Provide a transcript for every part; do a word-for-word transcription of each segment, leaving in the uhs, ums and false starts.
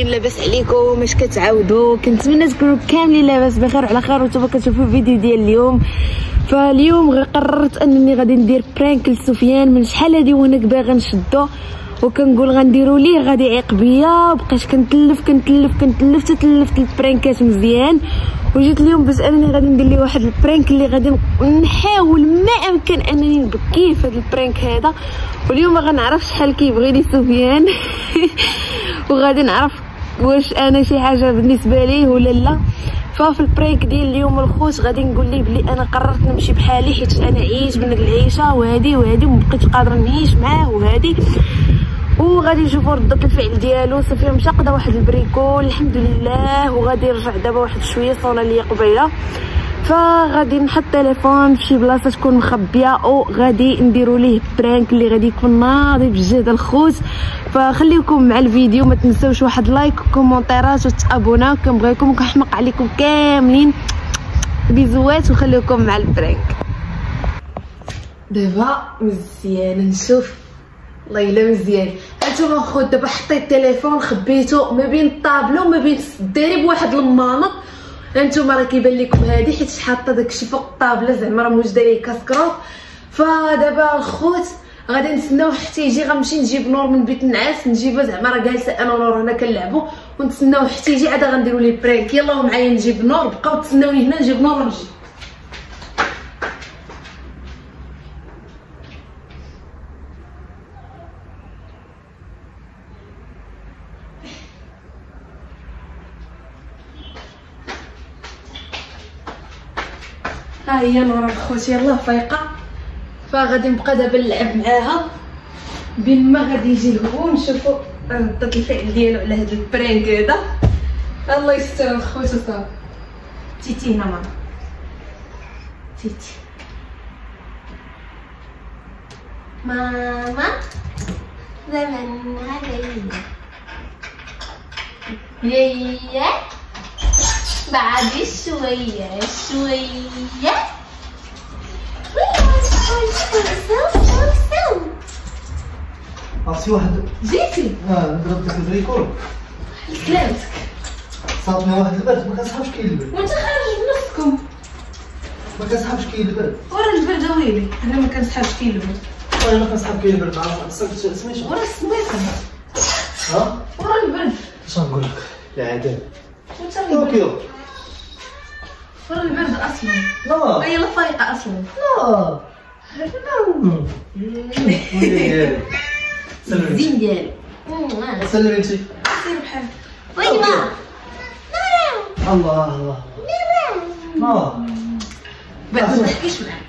لاباس عليكم؟ اش كتعاودوا؟ كنتمنى تكونوا كاملين لاباس بخير وعلى خير وانتم كتشوفوا الفيديو ديال اليوم. فاليوم قررت انني غادي ندير برانك لسفيان. من شحال هادي وانا باغا نشدو وكنقول غنديرو ليه غادي يعيق بيا، وبقيت كنتلف كنتلف كنتلف تتلفت البرانكات مزيان، وجيت اليوم باش انني غادي ندير ليه واحد البرانك اللي غادي نحاول ما امكن انني نبكيه في هذا البرانك هذا. واليوم ما غنعرف شحال كيبغيني سفيان وغادي نعرف واش انا شي حاجه بالنسبه ليه ولا لا. ففي البرانك ديال اليوم الخوت غادي نقول ليه بلي انا قررت نمشي بحالي حيت انا عييت من هاد العيشه وهادي وهادي ومبقيتش قادره نعيش معاه وهادي، وغادي نشوفوا ردة الفعل ديالو. صافي مشى قدا واحد البريكول الحمد لله، وغادي يرجع دابا واحد شويه صونا ليا قبيله. فغادي نحط التليفون في شي بلاصه تكون مخبيه وغادي نديروا ليه برانك اللي غادي يكون ناضي بجهد الخوت. فخليكم مع الفيديو، ما تنساوش واحد لايك وكومونتيرات وتابونا، كنبغيكم وكنحماق عليكم كاملين. بيزوات وخليكم مع البرانك. دابا مزيان نشوف والله الا مزيان. هانتوما خوت دابا حطيت التليفون خبيته ما بين الطابله وما بين الدري بواحد المانط. هانتوما راه كيبان لكم هادي حيت حاطه داكشي فوق الطابله زعما راه موجده ليه كاسكروط. فدابا الخوت غادي نتسناو حتى يجي، غنمشي نجيب نور من بيت النعاس نجيبها زعما راه جالسه انا ونور هنا كنلعبوا، ونتسناو حتى يجي عاد غنديروا ليه برانك. يلاه معايا نجيب نور، بقاو تسناوني هنا نجيب نور ونجي. ها هي نور الخوت يلاه فايقه، فغادي نبقى دابا نلعب معاها بين ما غادي يجي هو نشوفوا ردة الفعل ديالو على هذا البرانك هذا. الله يستر الخوت. وصافي تيتي هنا ماما تيتي ماما زمانها جايه هي بعد شويه شويه. عرفتي واحد جيتي اه ضربتك البريكول سلامتك صابني واحد البرد ما كنصحابش كاين البرد وانت خارج بنفسكم ما كنصحابش كاين البرد. ورا البرد ويلي انا ما كنصحابش كاين البرد. انا ما كنصحاب كاين البرد. عرفتك سميتو ورا السميطه ها ورا البرد. اش غنقول لك العذاب وانت البرد طوكيو ورا البرد اصلا. لا هي لا فايقه اصلا. لا سلمي الزين ديالي سلمي انت سير بحال ويما الله الله لا بعد ما تحكيش معاه.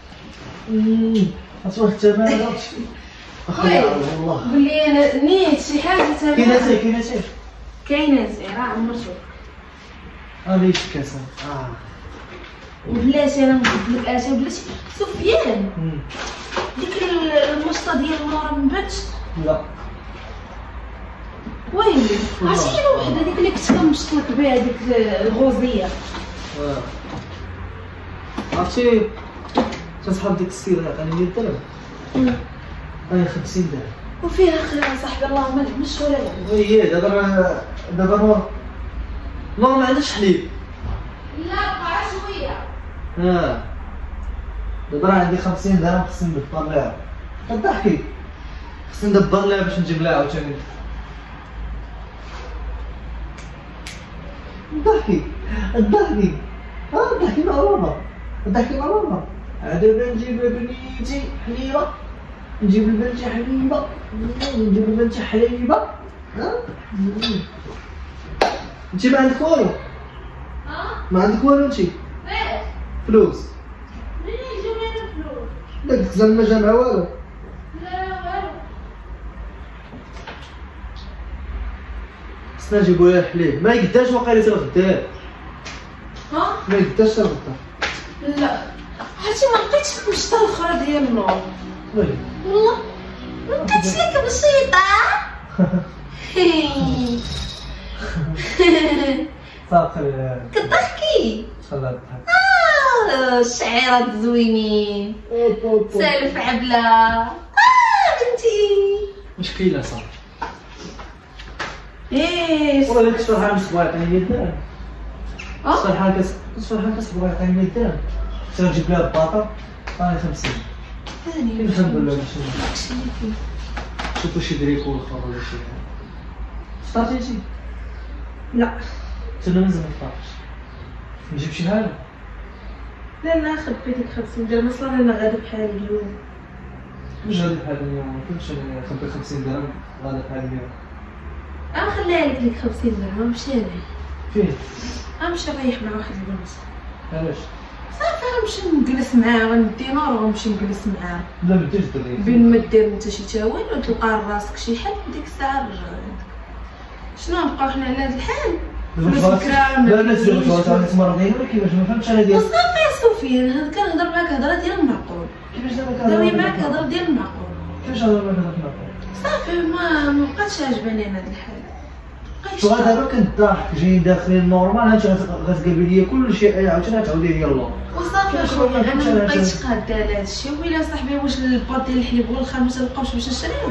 اصبح التمام اخويا والله قول لي انا نيت شي حاجه تمام. كاينه سير كاينه سير كاينه زين راه عمر شوف اه ليش كاسه اه وبلاتي انا نقول لك اش بلاتي سفيان مم. ديك المشطه ديال النور ما بردش. لا ويلي عرفتي شي وحده ديك اللي كنت كنمشطلك بها ديك الغوزيه. اه عرفتي تنصحاب ديك السيره انا مية درهم انا خمسين درهم وفيها خير صاحبي اللهم لا مش ولا لا. وي دابا راه دابا نور نور ما عندهاش حليب. لا بقى شويه. اه دابا راه عندي خمسين درهم خصني ندبر لها. كضحكي خصني ندبر لها باش نجيب لها عاوتاني. ضحكي ضحكي اه ضحكي مع ماما ضحكي مع ماما. عاد دابا نجيب لبنيتي حليبه نجيب لبنتي حليبه نجيب لبنتي حليبه. ها انت ما عندك والو؟ ها ما عندك والو انت؟ فاش فلوس؟ منين يجيو لنا الفلوس؟ داك الخزان ما جا مع والو. لا والو. خصنا نجيبو لها الحليب. ما يقداش واقيلا حتى الغدا. ها ما يقداش حتى الغدا. لا عرفتي ما لقيتش المشطه الاخرى ديال النور ويلي والله ما لقيتش لك بسيطه. صافي كضحكي خليها تضحك. اه الشعيرات زوينين سالف عبله. اه بنتي مشكله صافي ايه والله ديك الشهر عام سبعة عطيني مية درهم اه الشهر كاس الشهر كاس سبعة عطيني مية درهم سير نجيب لها الباطا عطاني خمسين ثاني كيفاش نقول لها داكشي اللي كاين شوفوا شي دريكو اخر ولا شي حاجه فطرتي انتي؟ لا انا مازال ما فطرتش نجيب شي حاجه لا لا خد بيديك خمسين درهم اصلا انا غادا بحالي اليوم واش غادي بحال اليوم ما كنتش انا خبي خمسين درهم غادا بحال اليوم اه خليها لك ليك خمسين درهم نمشي انا فين غنمشي نريح مع واحد البنت علاش صافي غنمشي نجلس معاه غندي نور وغنمشي نجلس معاه لا ما ديرش الدري بين ما دير انت شي تاويل وتلقى راسك شي حل ديك الساعه رجع عندك شنو نبقاو حنا على هاد الحال لا لا سير خلاص مرضين ولا كيفاش ما فهمتش انا ديال وصافي يا سفيان هاد كنهضر معاك هضره ديال المعقول كيفاش دابا هضري معاك هضره ديال المعقول كيفاش هضر معاك هضر صافي ما مبقاتش عجباني انا هاد الحال شو هذا دابا كنضحك جايين داخلين نورمال هانت غتقلبي ليا كل شيء عاوتاني غتعاودي لي يلاه وصافي اخويا انا مبقيتش قاده على هادشي ويلا صاحبي واش الباط ديال الحليب هو الخامس ملقاوش باش نشريوه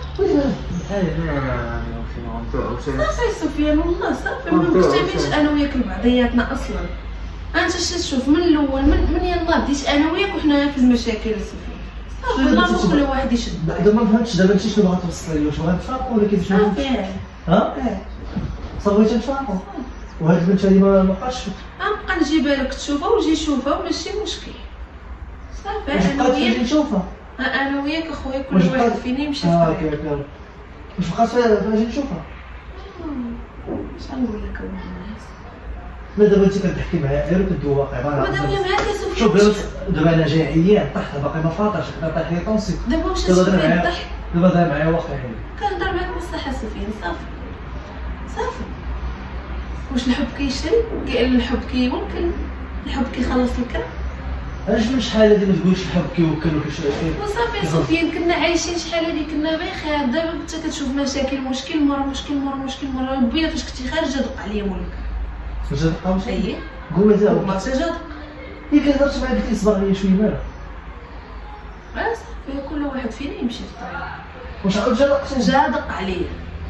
صافي سفيان والله صافي ما مكتملش انا وياك لبعضياتنا اصلا انت شوف من الاول من من يلاه بديت انا وياك وحنا في المشاكل سفيان صافي والله كل واحد يشد دابا ما فهمتش دابا انت شنو باغا توصلي لي واش باغا نتفاهموا ولا كيفاش صافي ها صافي تنتفاهموا وهاد البنت هادي ما بقاش غنبقى نجيبها لك تشوفها وجي شوفها ماشي مشكل صافي انا بقات وياك نشوفها انا وياك اخويا كل واش واحد بقات- فينا يمشي اه في طريق اوكي واش بقات فاجي نشوفها اش غنقول لك اولاد الناس لا دابا انت كتحكي معايا غير كدوي واقع ودابا معاك يا شوف سفيان دابا دابا انا جاي عيان طحت باقي ما فاطرش كنت طايح لي طونسي دابا واش دابا دابا سفيان معايا ضحك دابا دابا معايا واقعي كنهضر معاك بصح سفيان صافي صافي واش الحب كيشري كي الحب كيوكل الحب كيخلص الكرا علاش من شحال هادي ما تقولش الحب كيوكل وكيشري وصافي سفيان كنا عايشين شحال هادي كنا بخير دابا انت كتشوف مشاكل مشكل مورا مشكل مورا مشكل مورا قبيله فاش كنتي خارجه دق عليا مولك واش تبقى واش اييه قول لي ما دابا تجا دق هي كتهضرش معاك قلت لي صبر عليا شويه مالك آه صافي كل واحد فينا يمشي في الطريق واش عاود جا دقتي جا دق عليا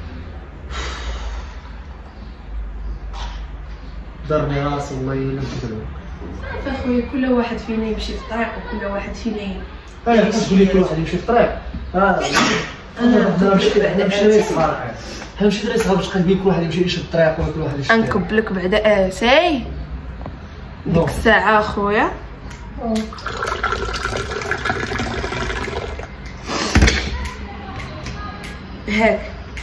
ضرني راسي والله الا نكذب صافي اخويا كل واحد فينا يمشي في الطريق وكل واحد فينا ي- انا كتقول لي كل واحد يمشي في الطريق اه انا انا ماشي بعد نمشي دري صغار نمشي دري صغار باش كنقول كل واحد يمشي يشد الطريق ولا كل واحد يشد الطريق. انكب لك بعد اتاي ديك الساعه اخويا هاك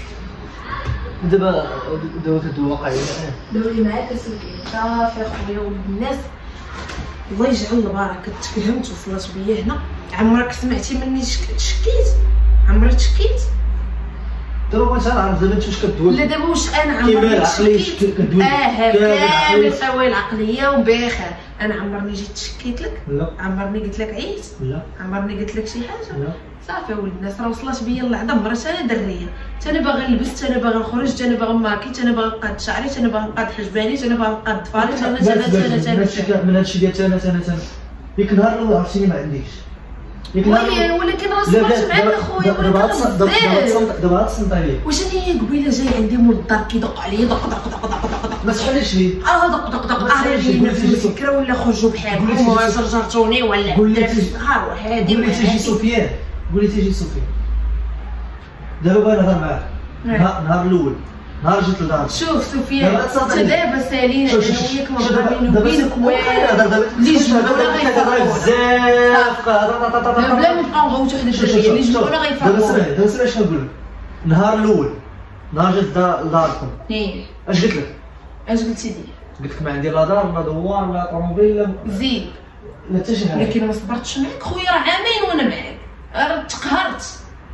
دابا دابا كدوي واقعي دوري معاك اسوي صافي اخويا ولد الناس الله يجعل البركه تكلمت وصلت بيا هنا عمرك سمعتي مني شك- شكيت عمرك شكيت دابا بغيت نعرف دابا انت واش كدوي لا دابا واش انا كيما عمرني العقلية شكيت كدوي اه كامل كامل العقلية. القوى العقليه وبخير انا عمرني جيت شكيت لك لا عمرني قلت لك عييت لا عمرني قلت لك شي حاجه لا صافي ولد الناس راه وصلت بيا اللعظه مرات انا دريه حتى انا باغا نلبس حتى انا باغا نخرج حتى انا باغا ماكي حتى انا باغا نقاد شعري حتى انا باغا نقاد حجباني حتى انا باغا نقاد ضفاري حتى انا حتى انا حتى انا حتى انا من هادشي ديال انا انا انا ياك نهار الاول عرفتيني ما عنديش ياك وي ولكن راه صبرت معاك اخويا دابا ولكن دابا بزاف دابا غتصنت عليا واش انا قبيله جاي عندي مول الدار كيدق عليا دق دق دق دق دق دق ما تحلش لي اه دق دق دق اه لينا في الفكره ولا خرجوا بحالكم وجرجرتوني ولا قول لي درت تيجي- الصغار وهادي قول لي تيجي وهادي سفيان قول لي تيجي سفيان دابا بغا نهضر معاك نهار نهار الاول نهار جيت لدار شوف سفيان دابا تصدق انت دابا سالينا شوف انا شوف وياك شوف ما بيني وبينك والو اللي جمعونا غيفرقونا بزاف دابا بلا ما نبقاو نغوتو حدا الدريه اللي جمعونا دابا غيفرقونا سمع دابا سمع شنو نقول لك النهار الاول نهار جيت لداركم ايه اش قلت لك؟ اش قلتي لي قلت لك ما عندي لا دار لا دوار لا طوموبيل لا زيد لا حتى شي حاجه ولكن ما صبرتش معاك خويا راه عامين وانا معاك راه تقهرت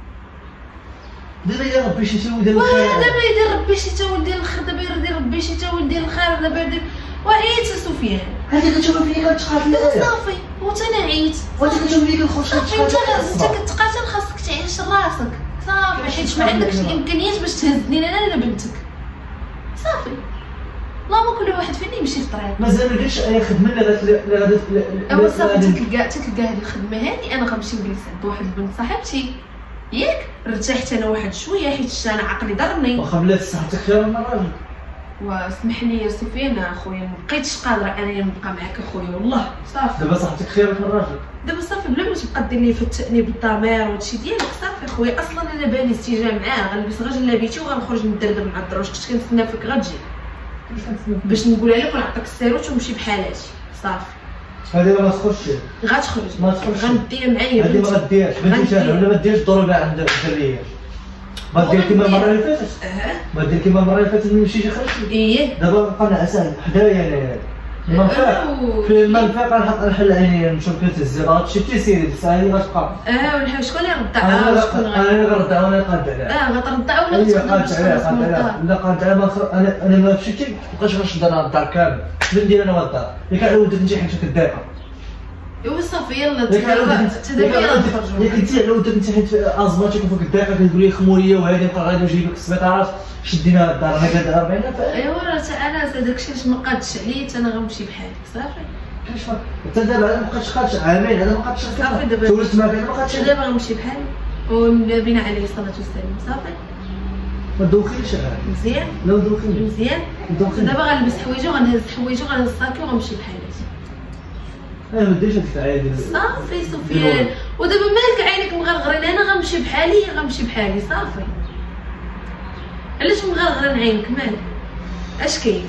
دابا يا ربي شي ولد واه الخير دابا يدير ربي شي تا ولدي الخير دابا يدير ربي شي تا ولدي الخير دابا يدير وعييت سفيان هادي كتشوف فيا كتقاتل دابا صافي وانت انا عييت وانت كتشوف فيا كنخرج صافي انت انت كتقاتل خاصك تعيش راسك صافي حيت ما عندكش الامكانيات باش تهزني انا ولا بنتك صافي اللهم كل واحد فينا يمشي في طريق مازال ما قلتش اي خدمه لا لا لا اوا صافي تتلقى تتلقى هاد الخدمه هادي انا غنمشي نجلس عند واحد البنت صاحبتي ياك ارتحت انا واحد شويه حيت انا عقلي ضرني. واخا بلاتي صحتك خير من الراجل. واسمح لي يا سفيان اخويا ما بقيتش قادره انني نبقى معاك اخويا والله صافي. دابا صحتك خير من الراجل. دابا صافي بلا ما تبقى دير لي في التانيب الضمير وهادشي ديالك صافي اخويا. اصلا انا بالي استجا معاه غنلبس غير جلابيتي وغنخرج ندردر مع الدروج. كنت كنتسنى فيك غتجي باش نقولها لك ونعطيك السيروت ونمشي بحالاتي صافي. هذه ما تخرجش. غتخرج ما تخرجش. غنديها معايا. هذه ما غديهاش بنتي انا ولا ما ديرش ضروري عند الدريات. ما دير كيما المره اللي فاتت. اه ما دير كيما المره اللي فاتت ملي مشيتي خرجتي. ايه دابا نبقى نعسان حدايا انا المنفاق. في المنفاق غنحط الحل يعني نشوف كيف الزباط شفتي سيدي ساهي غتبقى. اه والحال شكون اللي غردع؟ انا شكون انا اللي غردع وانا قاد عليها. اه غتردع ولا هي غتخدم قاد باش عليها تخلص قاد من عليها الدار؟ لا قاد عليها ما خ- انا انا ما مشيتي مابقاش غنشد انا الدار كامل. شنو ندير انا والدار؟ ياك على ولدك انت حيت كدايقه. ايوا صافي يلا ياك على دابا ولدك حتى دابا يلا نخرجوا. ياك انت على ولدك انت حيت ازماتك وفوق الدايقه كتقول لي خموريه وهذه بقى غادي نجيبك السبيطارات شدينا الدار انا كندير أربعين الف. ايوا راه حتى انا داكشي علاش ما قادش عليا حتى انا غنمشي بحالي صافي. علاش ما انت دابا انا ما بقيتش خارج عامين انا ما بقيتش صافي دابا تولدت معاك انا ما بقيتش حتى دابا غنمشي بحالي ونبينا عليه الصلاه والسلام صافي. ما دوخيش انا مزيان لا دوخيني مزيان. دوخيني دابا غنلبس حوايجي وغنهز حوايجي وغنهز الصاكي وغنمشي بحالاتي انا ما ديرش هاد الفعاليه ديال صافي سفيان. ودابا مالك عينك مغرغرين؟ انا غنمشي بحالي غنمشي بحالي صافي. علاش مغرغرين عينك مالك؟ اش كاين؟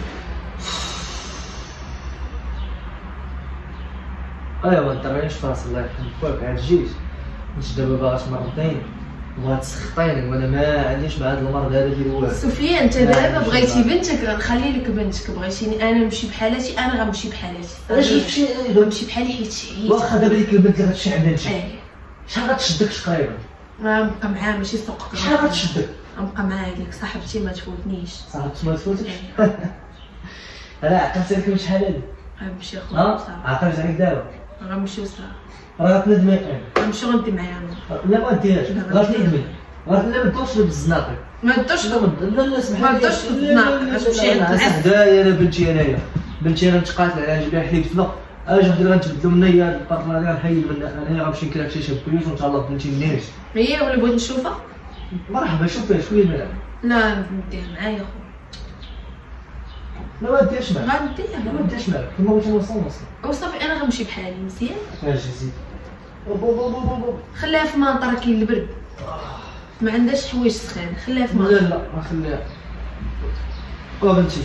ايوا انت راني فاصل الله يرحم خوك عاد جيت انت دابا باغا تمرضيني بغات تسخطيني وانا ما عنديش مع هذا المرض هذا ديال والو. سفيان انت دابا بغيتي بنتك غنخلي لك بنتك. بغيتيني انا نمشي بحالاتي انا غنمشي بحالاتي علاش صافي. غتمشي غنمشي بحالي حيت شعيت. واخا دابا ديك البنت اللي غتمشي عندها انت اه شحال غتشدك تقريبا؟ غنبقى معاها ماشي سوقك. شحال غتشدك؟ غنبقى معاها ديك صاحبتي ما تفوتنيش. صاحبتي ما تفوتكش. اه انا عقلت لك شحال هادي غنمشي اخويا ها صافي. عقلت عليك دابا غنمشيو صافي. راه غتندمي. غنمشيو غندي معاها لا ما ديرهاش غتندمي غتندمي ما تدورش بالزناقي. ما تدورش لا لا لا اسمح ما لي تدورش في الزناقه غتمشي عند العسل. هدايا انا بنتي انايا بنتي انا نتقاتل على نجيب لها حليب تما اجي غادي غنتبدلوا مني هاد البارتنر هذا غنحيد منها انا غنمشي نكرا شي شابيوت ونتهلا بنتي الناس. هي ولا بغيت نشوفها؟ مرحبا شوف فيها شويه الملعب. لا نديها معايا خويا. لا ما ديرش معاك غنديها لا ما ديرش معاك كما بغيتي نوصل نوصل. وصافي انا غنمشي بحالي مزيان. اجي زيد بو بو بو بو خليها في مطر كاين البرد ما عندهاش حوايج سخان خليها في لا مطر. لا ما خليها. او بنتي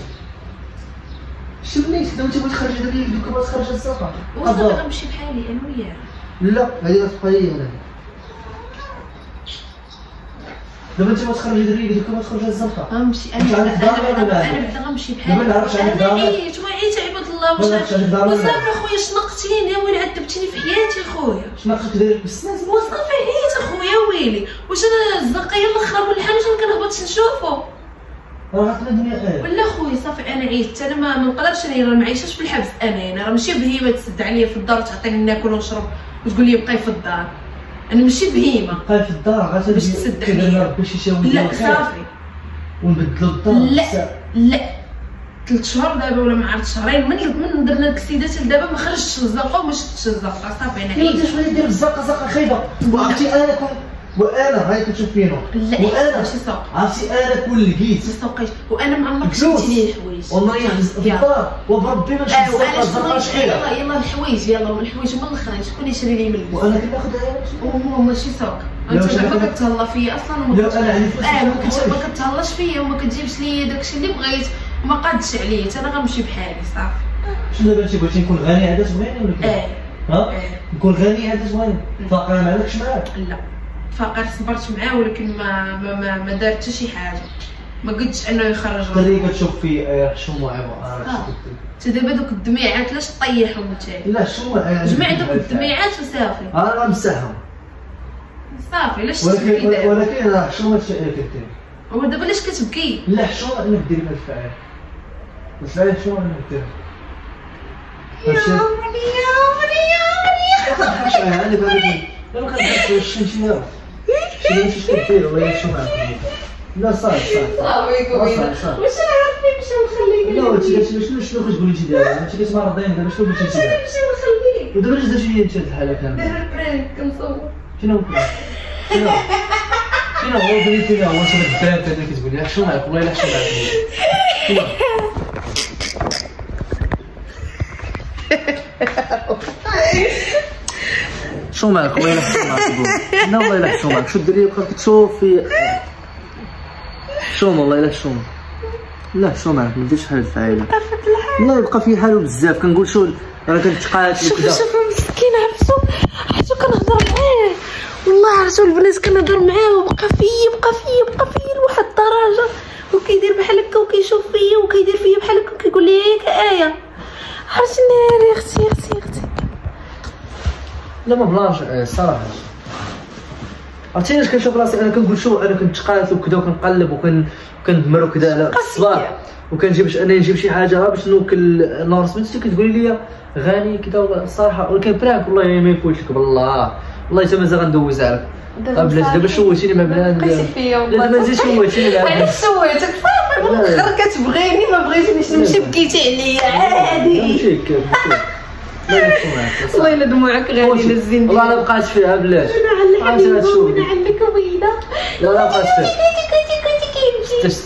شنو انت بغيتي تخرجي داك يدك ما تخرجي الزنقه. وصافي غنمشي بحالي انا وياها. لا هذه غتبقى لي هنا دابا انت ما تخرجي داك يدك ما تخرجي الزنقه. غنمشي انا انت عندك دار ولا انا لا؟ انا بدا غنمشي دابا بحالي. نعرفش عندك دار. انا عييت وعييت عباد الله ما نعرفش عندك دار ولا لا؟ وصافي اخويا شنقتيني يا ويلي عذبتيني في حياتي اخويا. شنو خصك دير بالسنان؟ وصافي عييت اخويا ويلي. واش انا الزنقيه الاخرى من الحاجه ما كنهبطش نشوفو راه غتندمي اخايا. ولا خويا. صافي انا عييت انا ما نقدرش انا راه ما عايشاش في الحبس. انا انا راه ماشي بهيمه تسد عليا في الدار وتعطيني ناكل ونشرب وتقول لي بقاي في الدار. انا ماشي بهيمه بقاي في الدار باش تسد كيدير عليا. ربي شي شاوي لا صافي ونبدلوا الدار. لا لا ثلاث شهور دابا ولا ما عرفت شهرين من من درنا الكسيدات لدابا ما خرجتش الزنقه وما شفتش الزنقه. صافي انا عييت عييت. شويه دير الزنقه زنقه خايبه وعرفتي انا كون وانا هاي كتشوف فينو لا وانا ماشي سوق عرفتي انا كون لقيت ما سوقيش وانا ما عمرك فلوس. شفتي لي الحوايج ونريح في الدار وبربي ما نشوف اه الزنقه وعلاش الزنقه شحيله يلا يلا الحوايج يلا الحوايج هما الاخرين شكون يشري لي من البس. وانا كناخذها وهو ماشي سوق. لو انت شنو زعما كنت- كتهلا فيا اصلا وما لو كت- أنا عندي فلوس اه ما نشري كنت حوايج. ما كتهلاش فيا وما كتجيبش لي داكشي اللي بغيت وما قادش عليا حتى انا غنمشي بحالي صافي. شنو دابا انت بغيتي نكون غني عاد تبغيني ولا كيف؟ اه ها اه نكون غني عاد تبغيني فاقر ما عندكش معاك. لا فقط صبرت معاه ولكن ما ما ما, ما دار حتى شي حاجه ما قدش انه يخرج انت راسو. اللي كتشوف في حشومه عيبه حتى دابا دوك الدميعات علاش طيحهم نتايا؟ لا شو جمع دوك الدميعات وصافي انا غنمسحهم صافي علاش ولكن تبكي دابا؟ ولكن راه حشومه كدير. هو دابا علاش كتبكي؟ لا حشومه انك ديري ما الفعال الفعال حشومه انك ديري يا عمري يا عمري يا عمري. ما كنضحكش عليها انا بالك لا ما كنضحكش على شي شي نهار شي واش كدير ولا حشومه لا صافي صافي صافي كوينه صافي. واش انا عرفت نمشي ونخليك؟ لا انت شنو شنو كتقولي انت دابا انت كتمرضين دابا شنو بغيتي واش دير نمشي ونخليك؟ ودابا علاش درتي لي انت هاد الحاله كامله داير بريك كنصور. شنو شنو شنو هو بغيتي هو شنو الدراري اللي كتقول لي شنو معاك والله الا شنو معاك شو معك والله الا شو معك لا والله الا شو معك شو الدريه بقى كتشوف في شو والله الا شو لا شو معك ما ديرش حاجه في العائله والله يبقى في حالو بزاف كنقول شو راه كنتقاتل وكذا شوف مسكين عرفتو عرفتو كنهضر معاه والله عرفتو البنات كنهضر معاه وبقى فيا بقى فيا بقى فيا لواحد الدرجه وكيدير بحال هكا وكيشوف فيا وكيدير فيا بحال هكا وكيقول لي ياك ايه عرفتي ناري اختي اختي اختي لا ما بلاش الصراحه عرفتي علاش كنشوف راسي انا كنقول شو انا كنتقاتل وكذا وكنقلب وكن كندمر وكذا على الصباح وكنجيب باش انا نجيب شي حاجه باش نوكل نهار سميتو كتقولي لي غالي كذا الصراحه ولكن براك والله ما يفوتش لك بالله والله حتى مازال غندوز عليك بلاتي دابا شويتيني مع بنات بقيتي فيا والله لا ما تزيدش شويتيني علاش سويتك صافي بالاخر كتبغيني ما بغيتنيش نمشي بكيتي عليا عادي مشيك والله الا دموعك غالي نزين والله انا بقات فيها بلاتي انا على حبيبه انا عندك بيضه لا لا بقات فيها كنتي كنتي كيمشي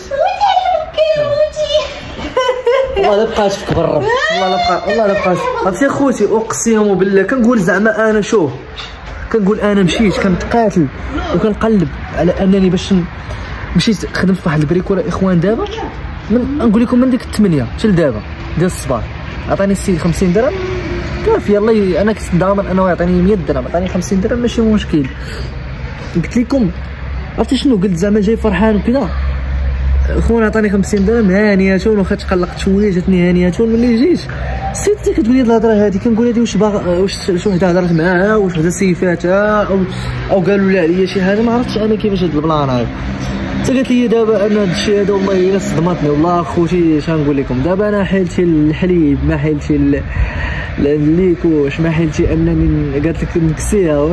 والله لا بقات فيك بالرب والله لا بقات والله لا بقات عرفتي خوتي اقسم بالله كنقول زعما انا شوف كنقول انا مشيت كنتقاتل وكنقلب على انني باش مشيت خدمت في واحد البريكولا اخوان دابا من نقول لكم من ديك الثمانية حتى لدابا ديال الصباح عطاني السيد خمسين درهم كافي يلاه انا كنت ضامن انه يعطيني مية درهم عطاني خمسين درهم ماشي مشكل قلت لكم عرفتي شنو قلت زعما جاي فرحان وكذا خونا عطاني خمسين درهم هانياتون واخا تقلقت شويه جاتني هانياتون ملي جيت السيد كتقول لي الهضره هذه كنقول هذه واش باغا واش شي وحده هضرت معاها واش وحده سيفاتها او او قالوا لها عليا شي حاجه ما عرفتش انا كيفاش هاد البلان هذا حتى قالت لي دابا انا هاد الشيء هذا والله الا صدمتني والله خوتي اش غنقول لكم دابا انا حيلتي الحليب ما حيلتي الليكوش ما حيلتي انني قالت لك نكسيها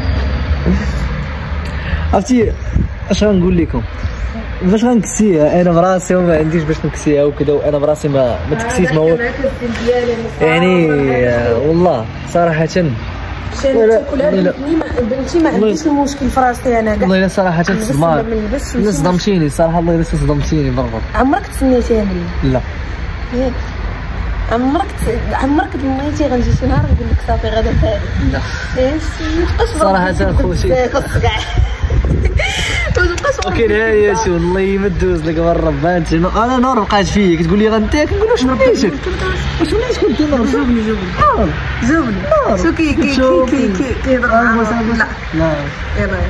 عرفتي اش غنقول لكم باش غنكسيها انا براسي وما عنديش باش نكسيها وكذا وانا براسي ما ما تكسيت ما هو يعني والله صراحه بنتي ما عنديش المشكل في راسي انا كاع والله الا صراحه تصدمات لا صدمتيني الصراحه الله الا صدمتيني بالضبط عمرك تسنيتيها مني لا ياك عمرك عمرك ضميتي غنجي شي نهار نقول لك صافي غدا فاري لا ايش صراحه خوتي خصك كاع ولكن هانياتي والله ما دوز لك بالرب بانت انا نور بقات فيا كتقول لي غنتاك نقول واش مليتك واش مليت كنت نور زوبني زوبني زوبني شو كي كي كي كي كيهضر لا لا يلا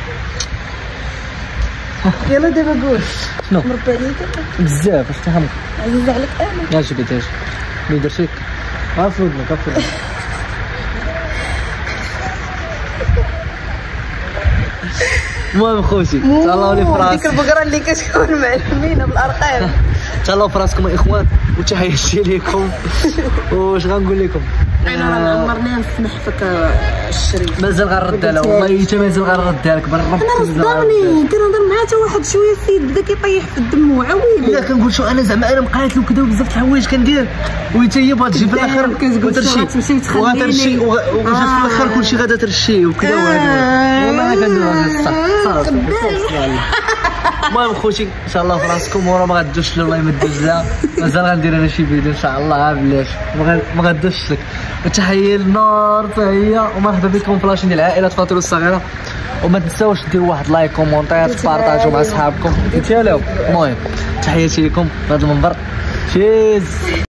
يلا دابا قول شنو مربى عليك بزاف اش تفهمك عزيز عليك انا اش بغيتي اش ملي درتيك عافاك عافاك المهم خوتي تهلاو لي فراسكم ديك البقره اللي كتكون معلمينه بالارقام تهلاو فراسكم اخوان وتحياتي ليكم واش غنقول لكم انا راه عمرني نفنحفك الشريف مازال غنردها لها والله حتى مازال غنردها لك بالرب انا صدمني كنهضر معاه حتى واحد شويه السيد بدا كيطيح في الدم وعويلي لا كنقول شو انا زعما انا مقاتل وكذا وبزاف د الحوايج كندير وانت هي بغات تجي في الاخر وترشي وغترشي وجات في الاخر كلشي غادا ترشي وكذا وهذا والله كندير هذا الصح المهم خوتي ان شاء الله فراسكم ورا ما غدوش الله يمدوز لها مازال غندير انا شي فيديو ان شاء الله بلاش ما غدوش لك وتحيه للنار حتى هي ومرحبا بكم في لاشين ديال عائله فاطر الصغيره وما تنساوش ديروا واحد لايك كومونتير تبارطاجوا مع صحابكم تيالاو المهم تحياتي لكم من هذا المنبر تشيز